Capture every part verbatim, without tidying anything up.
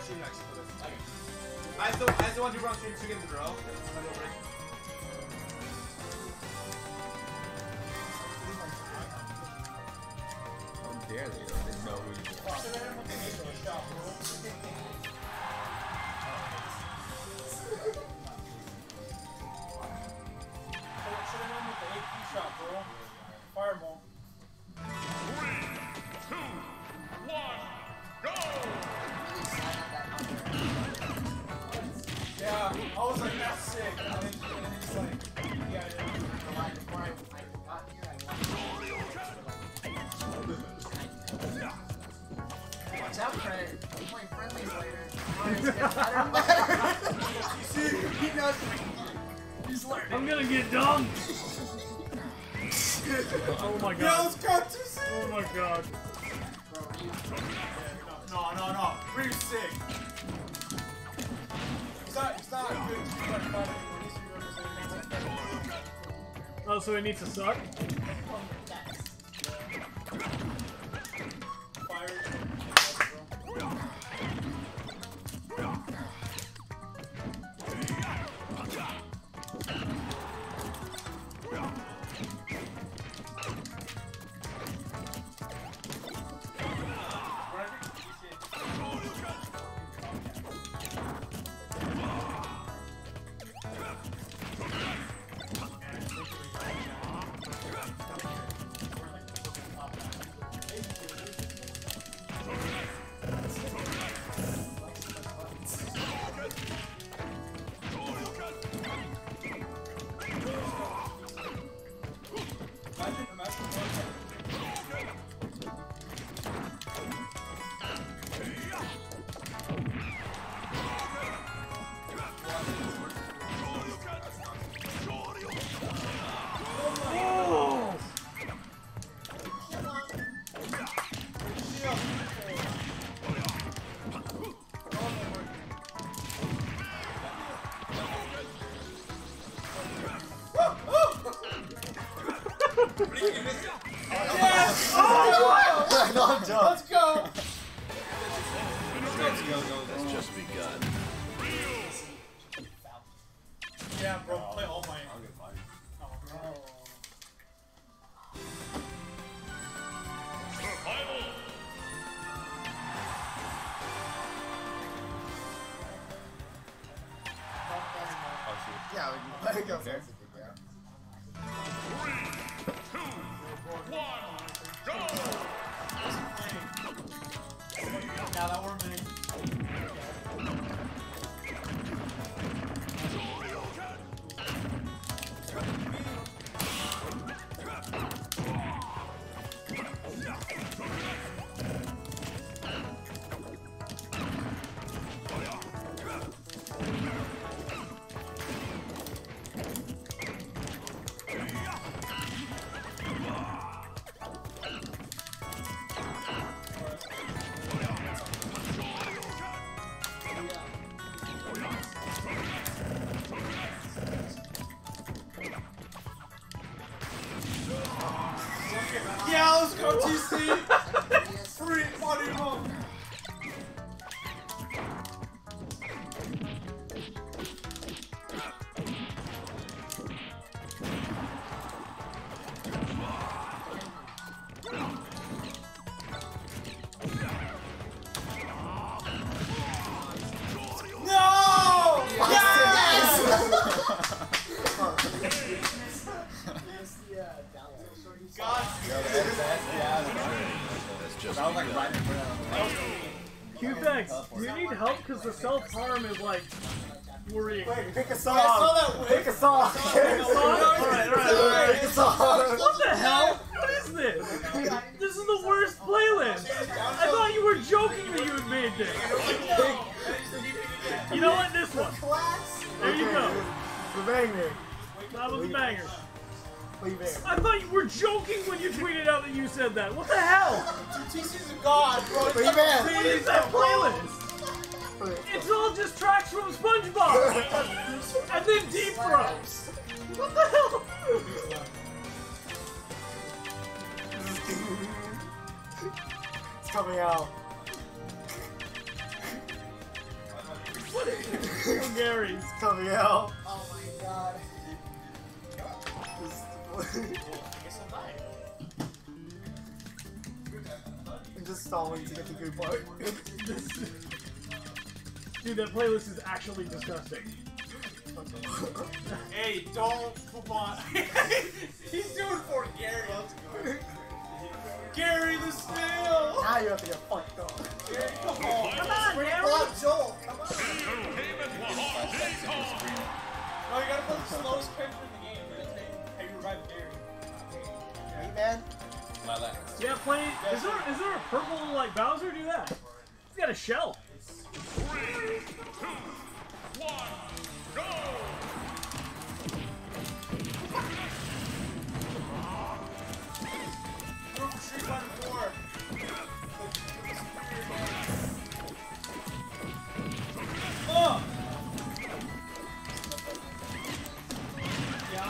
stream next for this. Okay. I still, I still want to run stream two games in a row. How dare they? They know who you are. Fireball. Three, two, one, go! Yeah, I was like, that's sick. And then, and then he's like, yeah, I didn't. Before I, I got here, I wanted Watch out, Craig. I'm playing friendlies later. It's getting better and better. You see, he knows. He's learning. I'm gonna get dunked. Oh my god. Yo, it's got too sick. Oh my god. No, no, no. Pretty sick. It's not, it's not good to be like fighting. It needs to be represented. Oh, so it needs to suck? Fire. Yes! Oh, No, I'm done. let's go! Let's go, go. That's just begun. Yeah, bro, play all my. I'll get mine. Oh, Survival! Yeah, we can go there. Three, two, one, go! now that we're mid. Yeah, let's go, T C! Free body move! No! Yes! God. That's just begun. Qphex, do you need help? Because the self-harm is like worrying. Wait, pick a song! I saw that wig. Pick a song! Pick a song? Alright, alright, Pick a song! What the hell? What is this? This is the worst playlist. I thought you were joking that you had made this. You know what? This one. There you go. The banger. That was a banger. Leave it. I thought you were joking when you tweeted out that you said that. What the hell? T C's a god, bro. Leave it. What is that playlist? It's all just tracks from SpongeBob. And then Deep Throats. What the hell? It's coming out. Oh, Gary. It's coming out. Oh my god. I'm just stalling to get the good part. Dude, that playlist is actually disgusting. Hey, don't come on. He's doing for Gary. Gary the snail. Now you have to get fucked up. Gary, come on. Come on, Gary. Block Joel, come on. Entertainment Wahoo time. No, you gotta put the slowest character in the game. Hey, you revive Gary. Hey, man. Lilac. Yeah, play. Is there is there a purple like Bowser? Do that. He's got a shell. Three, two, one, go! Go for Street Fighter four. Oh! Yeah.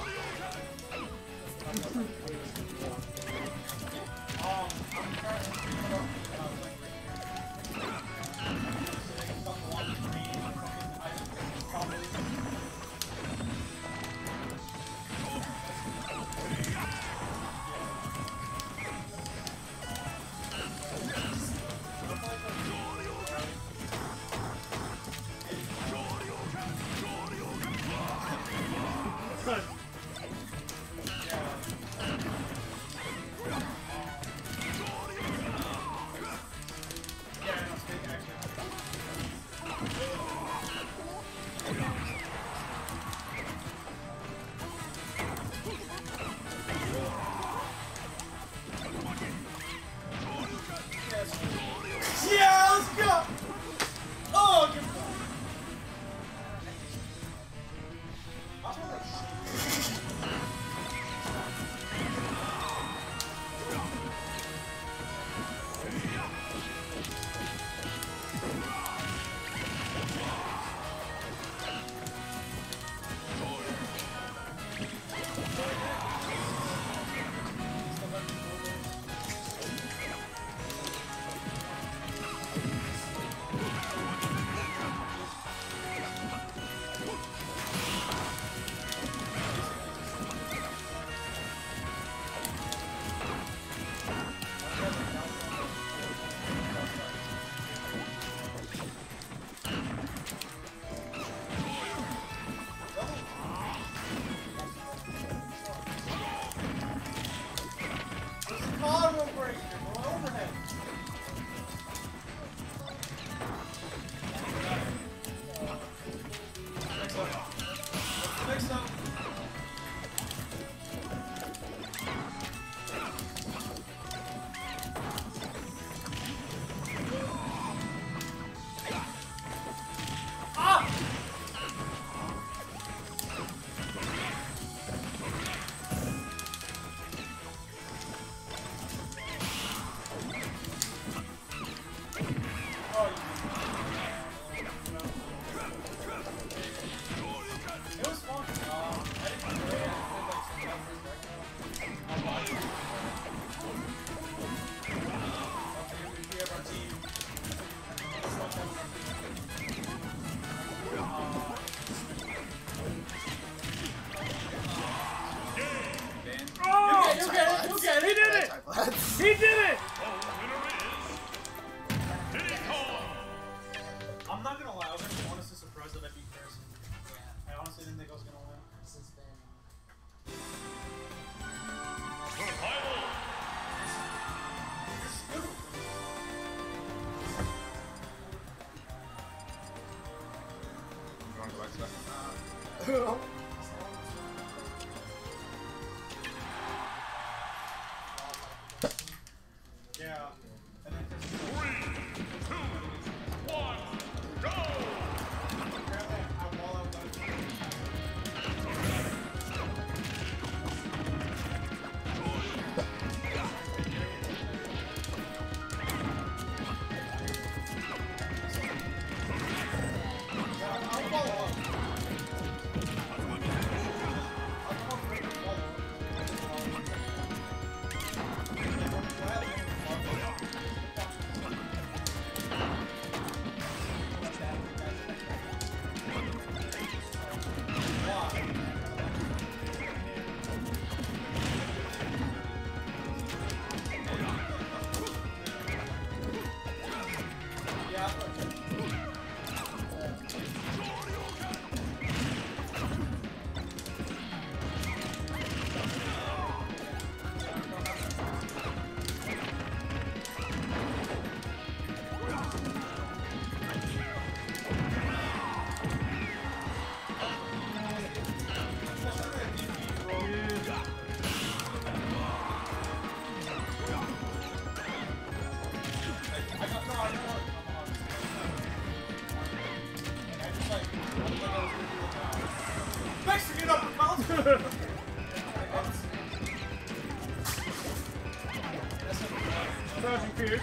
Um, I'm trying to put up, uh, like, stuff along the screen, fucking, I probably. Yeah, let's go! Oh, good. Combo breaker, go overhead. Next up. Next up. Ah! Oh, it was fun. Um, I didn't enjoy it. I did like some numbers right now. Okay, we have our team. Let's not have our Oh! You get it! You get He it! did it! Let's- He did it! I'm not gonna lie, I was actually honestly surprised that I beat Harrison. I honestly didn't think I was gonna win. This has been. Survival. You want to go back to that? Yeah. And then Three, two, one, go! apparently, I, while I was I'll follow up. Mexican uppercut! Crouching Pierce.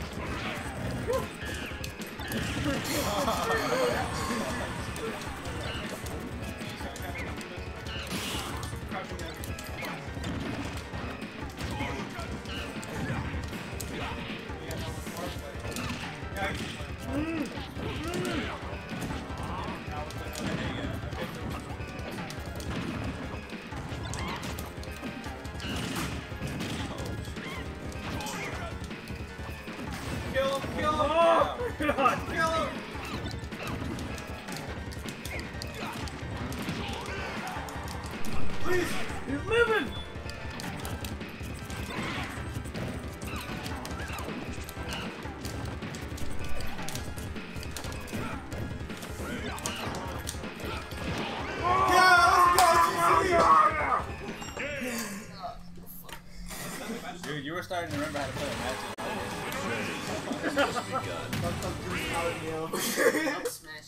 Kill him, kill him! Oh, God. Kill him! Please, he's living. Dude, you were starting to remember how to play a match. Fuck, fuck, dude, out of you. Up smash.